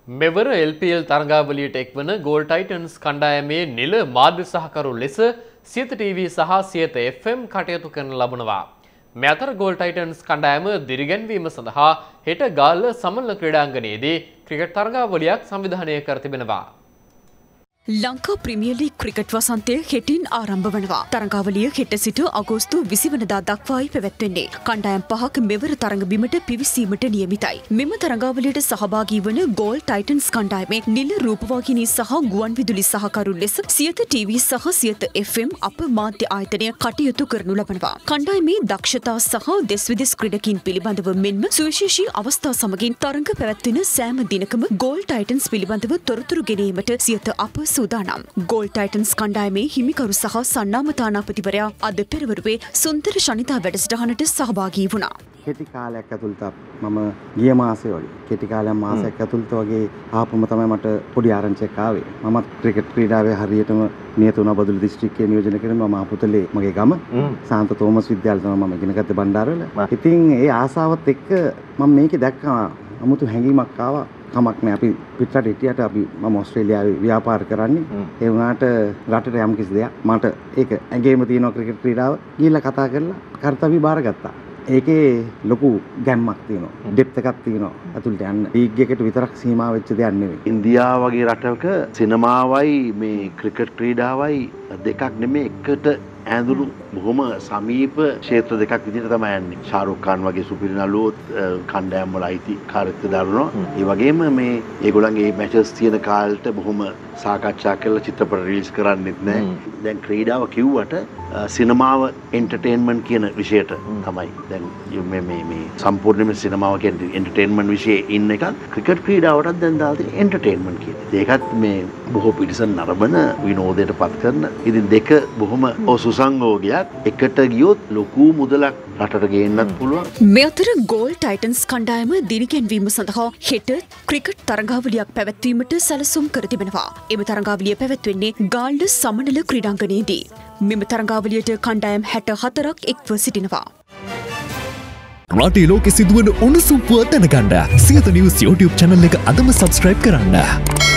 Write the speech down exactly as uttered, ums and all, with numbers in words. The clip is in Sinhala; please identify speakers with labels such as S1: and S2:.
S1: මෙවර එල් පී එල් තරගාවලියට එක්වන ගෝල් ටයිටන්ස් කණ්ඩායමේ නිල මාධ්‍ය සහකරු ලෙස සියත ටීවී සහ සියත එෆ් එම් කටයුතු කරන ලබනවා. මේ අතර ගෝල් ටයිටන්ස් කණ්ඩායම දිරිගැන්වීම සඳහා හෙට ගාල්ල සමනල ක්‍රීඩාංගණයේදී ක්‍රිකට් තරගාවලියක් සංවිධානය කර තිබෙනවා.
S2: ලංකා ප්‍රීමියර් ලීග් ක්‍රිකට් වසන්තය හෙටින් ආරම්භ වනවා. තරගාවලිය හෙට සිට අගෝස්තු විසි වනදා දක්වායි පැවැත්වෙන්නේ. කණ්ඩායම් පහක් මෙවර තරඟ බිමට පිවිසීමට නියමිතයි. මෙම තරගාවලියට සහභාගී වන ගෝල් ටයිටන්ස් කණ්ඩායමේ නිල රූපවාහිනී සහ ගුවන් විදුලි සහකරු ලෙස සියත ටීවී සහ සියත එෆ් එම් අප මාධ්‍ය ආයතනය කටයුතු කරනු ලබනවා. කණ්ඩායමේ දක්ෂතා සහ දෙස් විදෙස් ක්‍රීඩකින් පිළිබඳව මෙන්ම සුවිශේෂී අවස්ථා සමගින් තරඟ පැවැත්වෙන සෑම දිනකම ගෝල් ටයිටන්ස් පිළිබඳව තොරතුරු ගෙනීමට සියත අප සූදානම්. ගෝල් ටයිටන්ස් කණ්ඩායමේ හිමිකරු සහ සන්නාම තානාපතිවරයා අද පෙරවරුවේ සුන්දර ශනිතා වැඩසටහනට සහභාගී වුණා.
S3: කෙටි කාලයක් ඇතුළත මම ගිය මාසේ වගේ කෙටි කාලයක් මාසයක් ඇතුළත වගේ ආපුම තමයි මට පොඩි ආරංචියක් ආවේ. මම ක්‍රිකට් ක්‍රීඩාවේ හරියටම නියත වුණා බදුල්ල දිස්ත්‍රික්කයේ නියෝජනය කරන මම ආපුතලේ මගේ ගම සාන්ත තෝමස් විද්‍යාලය තමයි මම ඉගෙන ගත්තේ බණ්ඩාරවල. ඉතින් ඒ ආසාවත් එක්ක මම මේකේ දැක්කා අමුතු හැඟීමක් ආවා. කමක් නෑ අපි පිටරට හිටියට අපි මම ඕස්ට්‍රේලියාවේ ව්‍යාපාර කරන්නේ. ඒ වුණාට රටට යම් කිසි දෙයක් මට ඒක ඇඟේම තියෙනවා ක්‍රිකට් ක්‍රීඩාව. ගිහිල්ලා කතා කරලා කර්තව්‍ය බාරගත්තා. ඒකේ ලොකු ගැම්මක් තියෙනවා. ඩෙප්ත් එකක් තියෙනවා. අතුලට යන්න. ලීග් එකට විතරක් සීමා වෙච්ච දෙයක් නෙවෙයි.
S4: ඉන්දියාව වගේ රටක සිනමාවයි මේ ක්‍රිකට් ක්‍රීඩාවයි දෙකක් නෙමෙයි එකට ඇඳුණු බොහොම සමීප ක්ෂේත්‍ර දෙකක් විදිහට තමයි යන්නේ. ශාරුක් ખાන් වගේ සුපිරි නළුවොත් කණ්ඩායම් වල අයිතිකාරත්වය දරනවා. ඒ වගේම මේ ඒගොල්ලන්ගේ මැචස් තියෙන කාලෙට බොහොම සාකච්ඡා කරලා චිත්‍රපට රිලීස් කරන්නෙත් නැහැ. දැන් ක්‍රීඩාව කිව්වට සිනමාව එන්ටර්ටේන්මන්ට් කියන විෂයට තමයි දැන් මේ මේ මේ සම්පූර්ණයෙන්ම සිනමාව කියන්නේ එන්ටර්ටේන්මන්ට් විෂයේ ඉන්න එක ක්‍රිකට් ක්‍රීඩාවටත් දැන් දාලා තියෙන එන්ටර්ටේන්මන්ට් කියන. ඒකත් මේ බොහෝ පිරිසන් නරඹන විනෝදයට පත් කරන. ඉතින් දෙක බොහොම සුසංගෝගයක් එකට ගියොත් ලොකු මුදලක් රටට ගේන්නත් පුළුවන්.
S2: මේ අතර ගෝල් ටයිටන්ස් කණ්ඩායම දිරිගැන්වීම සඳහා හෙට ක්‍රිකට් තරගාවලියක් පැවැත්වීමට සැලසුම් කර තිබෙනවා. එම තරගාවලිය පැවැත්වෙන්නේ ගාල්ල සමනල ක්‍රීඩාංගණයේදී. මෙම තරගාවලියට කණ්ඩායම් හැට හතරක් එක්ව සිටිනවා.
S5: රටේ ලෝකෙ සිදුවන උණුසුම් පුවත් දැනගන්න සියත නිවුස් YouTube channel එක අදම subscribe කරන්න.